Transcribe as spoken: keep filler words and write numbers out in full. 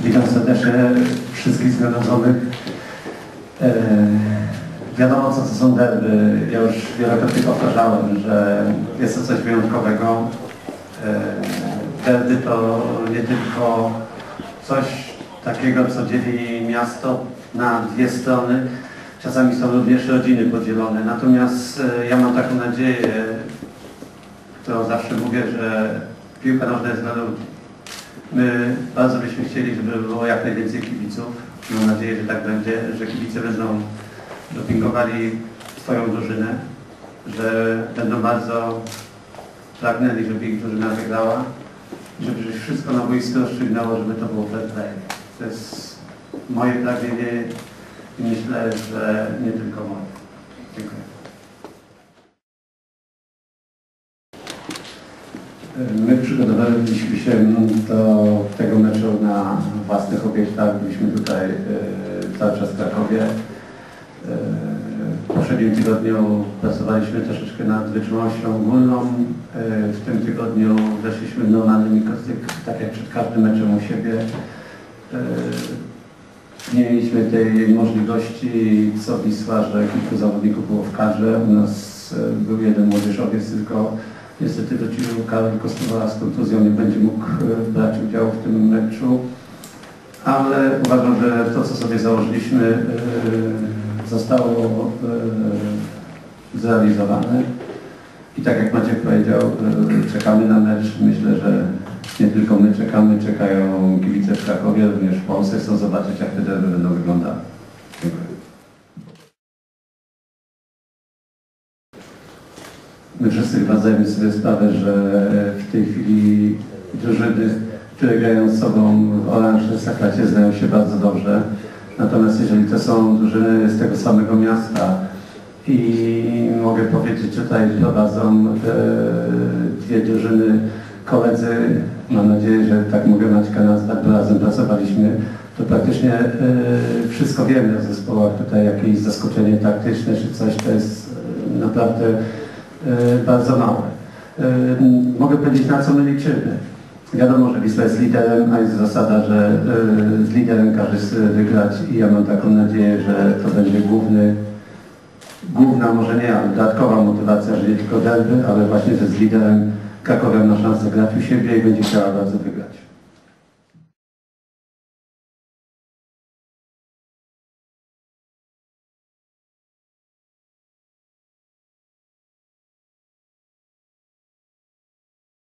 Witam serdecznie wszystkich zgromadzonych. E, wiadomo, co to są derby. Ja już wielokrotnie powtarzałem, że jest to coś wyjątkowego. E, derby to nie tylko coś takiego, co dzieli miasto na dwie strony. Czasami są również rodziny podzielone. Natomiast e, ja mam taką nadzieję, którą zawsze mówię, że piłka nożna jest dla ludzi. My bardzo byśmy chcieli, żeby było jak najwięcej kibiców. Mam nadzieję, że tak będzie, że kibice będą dopingowali swoją drużynę, że będą bardzo pragnęli, żeby ich drużyna wygrała i żeby wszystko na boisku rozstrzygnęło, żeby to było fair play. To jest moje pragnienie i myślę, że nie tylko moje. Dziękuję. My przygotowaliśmy się do tego meczu na własnych obiektach. Byliśmy tutaj e, cały czas w Krakowie. E, w poprzednim tygodniu pracowaliśmy troszeczkę nad wytrzymałością ogólną. E, w tym tygodniu weszliśmy w normalny mikrocyk, tak jak przed każdym meczem u siebie. E, nie mieliśmy tej możliwości, co Wisła, że kilku zawodników było w kadrze. U nas e, był jeden młodzieżowiec tylko. Niestety wrócił Karol Kostuwa z kontuzją, nie będzie mógł brać udziału w tym meczu, ale uważam, że to, co sobie założyliśmy, zostało zrealizowane. I tak jak Maciek powiedział, czekamy na mecz. Myślę, że nie tylko my czekamy, czekają kibice w Krakowie, również w Polsce. Chcą zobaczyć, jak te derby będą wyglądały. Dziękuję. My wszyscy chyba zdajemy sobie sprawę, że w tej chwili drużyny, które grają z sobą w oranżowym sakracie, znają się bardzo dobrze. Natomiast jeżeli to są drużyny z tego samego miasta i mogę powiedzieć, że tutaj prowadzą te dwie drużyny koledzy, mam nadzieję, że tak mogę Maćka nazwać, bo razem pracowaliśmy, to praktycznie wszystko wiemy o zespołach. Tutaj jakieś zaskoczenie taktyczne czy coś, to jest naprawdę bardzo małe. Mogę powiedzieć, na co my liczymy. Wiadomo, że Wisła jest liderem, a jest zasada, że z liderem każdy chce wygrać i ja mam taką nadzieję, że to będzie główny, główna, może nie, ale dodatkowa motywacja, że nie tylko derby, ale właśnie, że z liderem Krakowia ma szansę grać u siebie i będzie chciała bardzo wygrać.